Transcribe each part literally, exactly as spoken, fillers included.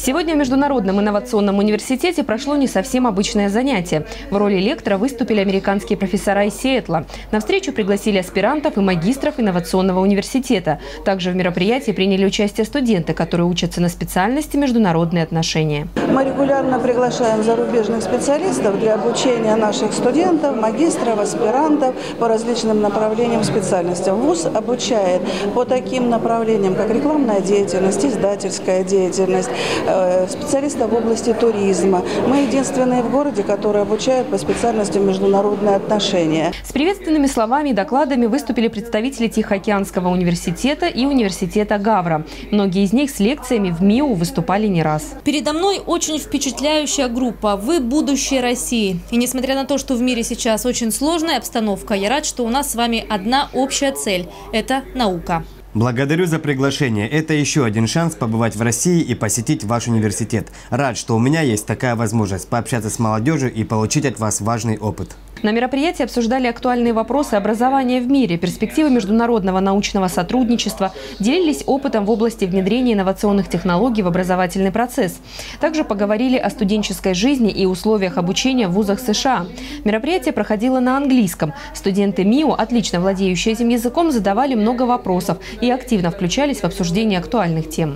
Сегодня в Международном инновационном университете прошло не совсем обычное занятие. В роли лектора выступили американские профессора из Сиэтла. На встречу пригласили аспирантов и магистров инновационного университета. Также в мероприятии приняли участие студенты, которые учатся на специальности международные отношения. Мы регулярно приглашаем зарубежных специалистов для обучения наших студентов, магистров, аспирантов по различным направлениям специальностям. ВУЗ обучает по таким направлениям, как рекламная деятельность, издательская деятельность, специалистов в области туризма. Мы единственные в городе, которые обучают по специальности международные отношения. С приветственными словами и докладами выступили представители Тихоокеанского университета и университета Гавра. Многие из них с лекциями в МИУ выступали не раз. Передо мной очень впечатляющая группа. Вы будущее России. И несмотря на то, что в мире сейчас очень сложная обстановка, я рад, что у нас с вами одна общая цель – это наука. Благодарю за приглашение. Это еще один шанс побывать в России и посетить ваш университет. Рад, что у меня есть такая возможность пообщаться с молодежью и получить от вас важный опыт. На мероприятии обсуждали актуальные вопросы образования в мире, перспективы международного научного сотрудничества, делились опытом в области внедрения инновационных технологий в образовательный процесс. Также поговорили о студенческой жизни и условиях обучения в вузах США. Мероприятие проходило на английском. Студенты МИУ, отлично владеющие этим языком, задавали много вопросов и активно включались в обсуждение актуальных тем.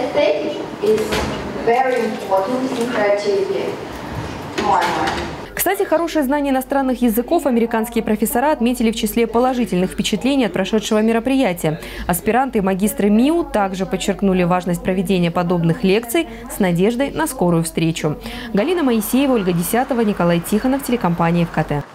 Кстати, хорошее знание иностранных языков американские профессора отметили в числе положительных впечатлений от прошедшего мероприятия. Аспиранты и магистры МИУ также подчеркнули важность проведения подобных лекций с надеждой на скорую встречу. Галина Моисеева, Ольга Десятова, Николай Тихонов, телекомпания ФКТ.